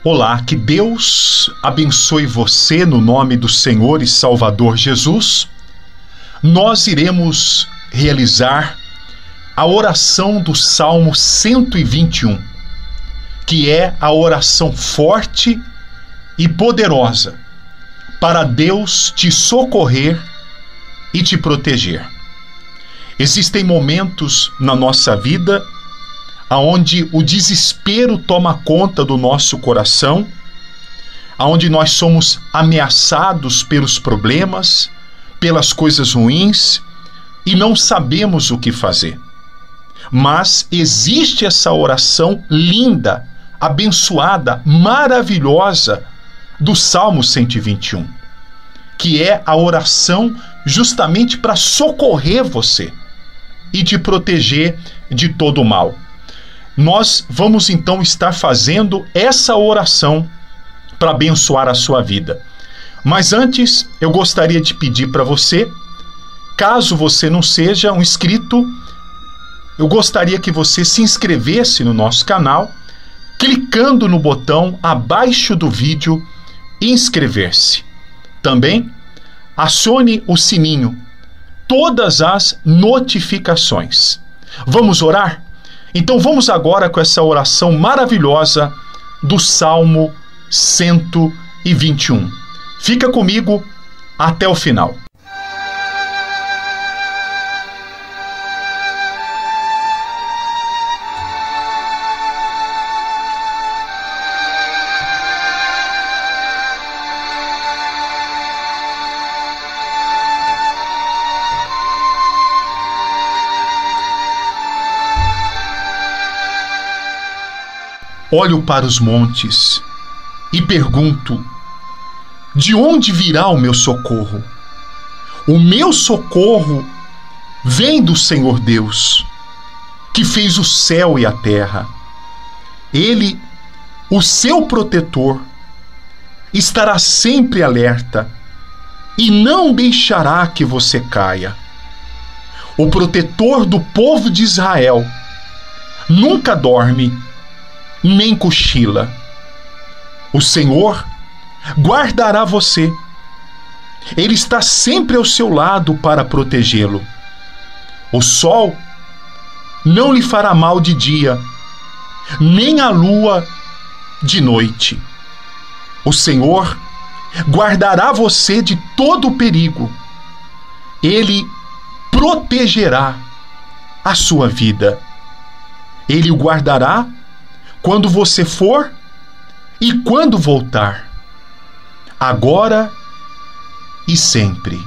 Olá, que Deus abençoe você no nome do Senhor e Salvador Jesus. Nós iremos realizar a oração do Salmo 121, que é a oração forte e poderosa para Deus te socorrer e te proteger. Existem momentos na nossa vida aonde o desespero toma conta do nosso coração, aonde nós somos ameaçados pelos problemas, pelas coisas ruins e não sabemos o que fazer. Mas existe essa oração linda, abençoada, maravilhosa do Salmo 121, que é a oração justamente para socorrer você e te proteger de todo o mal. Nós vamos então estar fazendo essa oração para abençoar a sua vida. Mas antes, eu gostaria de pedir para você, caso você não seja um inscrito, eu gostaria que você se inscrevesse no nosso canal, clicando no botão abaixo do vídeo inscrever-se. Também acione o sininho, todas as notificações. Vamos orar? Então vamos agora com essa oração maravilhosa do Salmo 121. Fica comigo até o final. Olho para os montes e pergunto: de onde virá o meu socorro? O meu socorro vem do Senhor Deus, que fez o céu e a terra. Ele, o seu protetor, estará sempre alerta e não deixará que você caia. O protetor do povo de Israel nunca dorme nem cochila. O Senhor guardará você. Ele está sempre ao seu lado para protegê-lo. O sol não lhe fará mal de dia, nem a lua de noite. O Senhor guardará você de todo o perigo. Ele protegerá a sua vida. Ele o guardará quando você for e quando voltar, agora e sempre.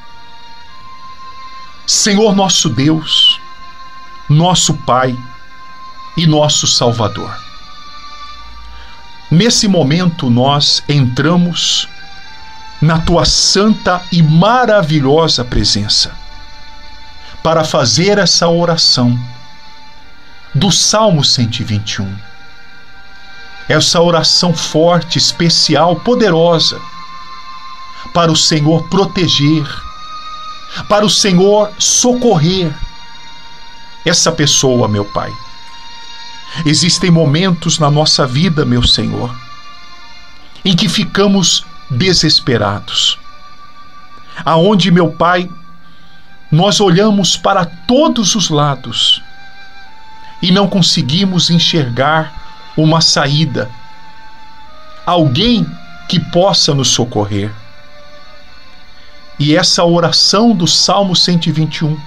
Senhor nosso Deus, nosso Pai e nosso Salvador, nesse momento nós entramos na Tua santa e maravilhosa presença para fazer essa oração do Salmo 121. Essa oração forte, especial, poderosa, para o Senhor proteger, para o Senhor socorrer essa pessoa, meu Pai. Existem momentos na nossa vida, meu Senhor, em que ficamos desesperados, aonde, meu Pai, nós olhamos para todos os lados e não conseguimos enxergar uma saída, alguém que possa nos socorrer. E essa oração do Salmo 121,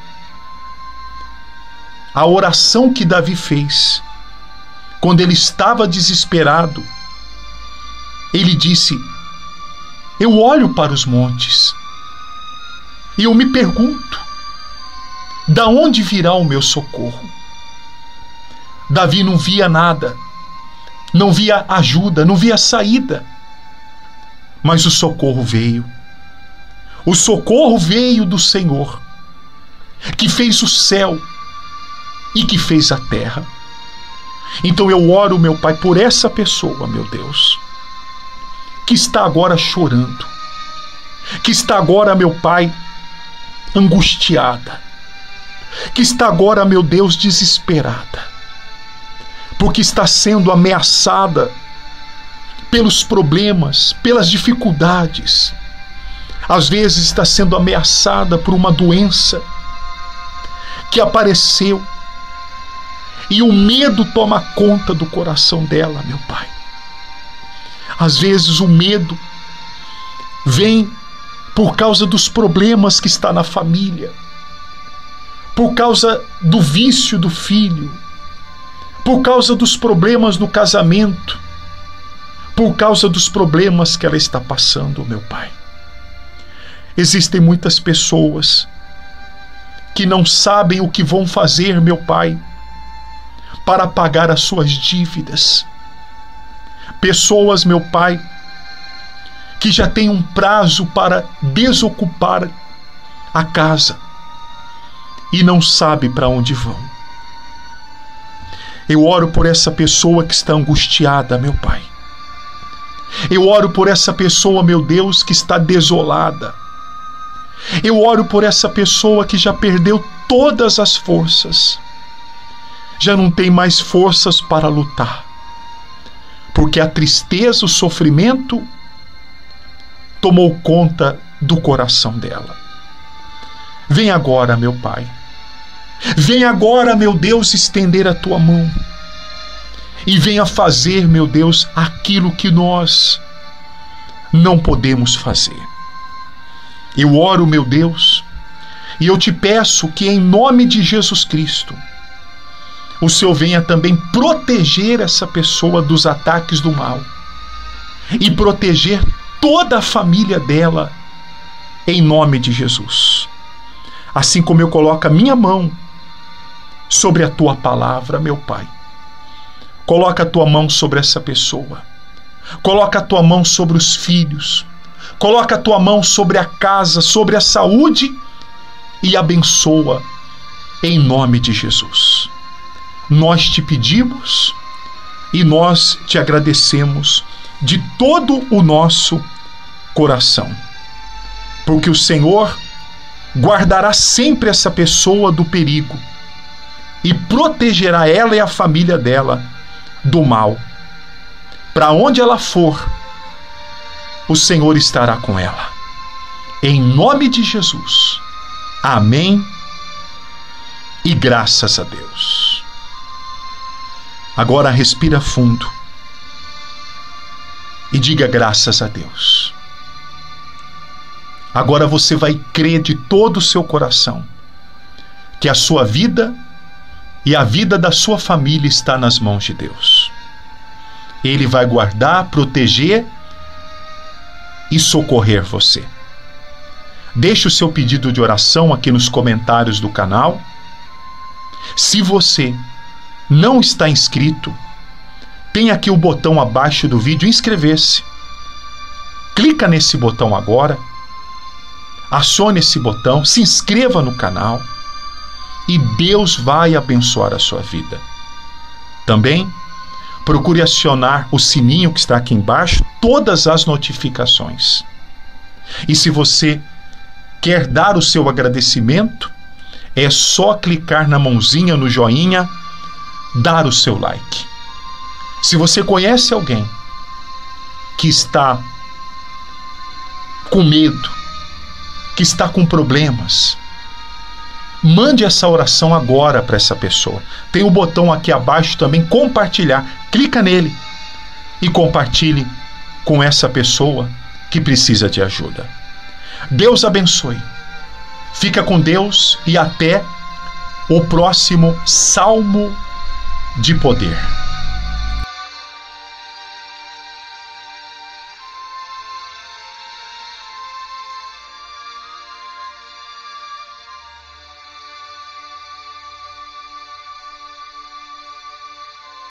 a oração que Davi fez, quando ele estava desesperado, ele disse: eu olho para os montes e eu me pergunto, da onde virá o meu socorro? Davi não via nada, não via ajuda, não via saída. Mas o socorro veio. O socorro veio do Senhor, que fez o céu e que fez a terra. Então eu oro, meu Pai, por essa pessoa, meu Deus, que está agora chorando, que está agora, meu Pai, angustiada, que está agora, meu Deus, desesperada, porque está sendo ameaçada pelos problemas, pelas dificuldades. Às vezes está sendo ameaçada por uma doença que apareceu e o medo toma conta do coração dela, meu Pai. Às vezes o medo vem por causa dos problemas que está na família, por causa do vício do filho, por causa dos problemas no casamento, por causa dos problemas que ela está passando, meu Pai. Existem muitas pessoas que não sabem o que vão fazer, meu Pai, para pagar as suas dívidas. Pessoas, meu Pai, que já têm um prazo para desocupar a casa e não sabem para onde vão. Eu oro por essa pessoa que está angustiada, meu Pai. Eu oro por essa pessoa, meu Deus, que está desolada. Eu oro por essa pessoa que já perdeu todas as forças. Já não tem mais forças para lutar. Porque a tristeza, o sofrimento tomou conta do coração dela. Vem agora, meu Pai. Vem agora, meu Deus, estender a tua mão. E venha fazer, meu Deus, aquilo que nós não podemos fazer. Eu oro, meu Deus, e eu te peço que em nome de Jesus Cristo, o Senhor venha também proteger essa pessoa dos ataques do mal e proteger toda a família dela em nome de Jesus. Assim como eu coloco a minha mão sobre a tua palavra, meu Pai, coloca a tua mão sobre essa pessoa, coloca a tua mão sobre os filhos, coloca a tua mão sobre a casa, sobre a saúde e abençoa em nome de Jesus. Nós te pedimos e nós te agradecemos de todo o nosso coração, porque o Senhor guardará sempre essa pessoa do perigo e protegerá ela e a família dela do mal. Para onde ela for, o Senhor estará com ela. Em nome de Jesus. Amém. E graças a Deus. Agora respira fundo e diga graças a Deus. Agora você vai crer de todo o seu coração que a sua vida e a vida da sua família está nas mãos de Deus. Ele vai guardar, proteger e socorrer você. Deixe o seu pedido de oração aqui nos comentários do canal. Se você não está inscrito, tem aqui o botão abaixo do vídeo inscrever-se. Clica nesse botão agora, acione esse botão, se inscreva no canal e Deus vai abençoar a sua vida. Também procure acionar o sininho que está aqui embaixo, todas as notificações. E se você quer dar o seu agradecimento, é só clicar na mãozinha, no joinha, dar o seu like. Se você conhece alguém que está com medo, que está com problemas, mande essa oração agora para essa pessoa. Tem o botão aqui abaixo também, compartilhar. Clica nele e compartilhe com essa pessoa que precisa de ajuda. Deus abençoe. Fica com Deus e até o próximo Salmo de Poder.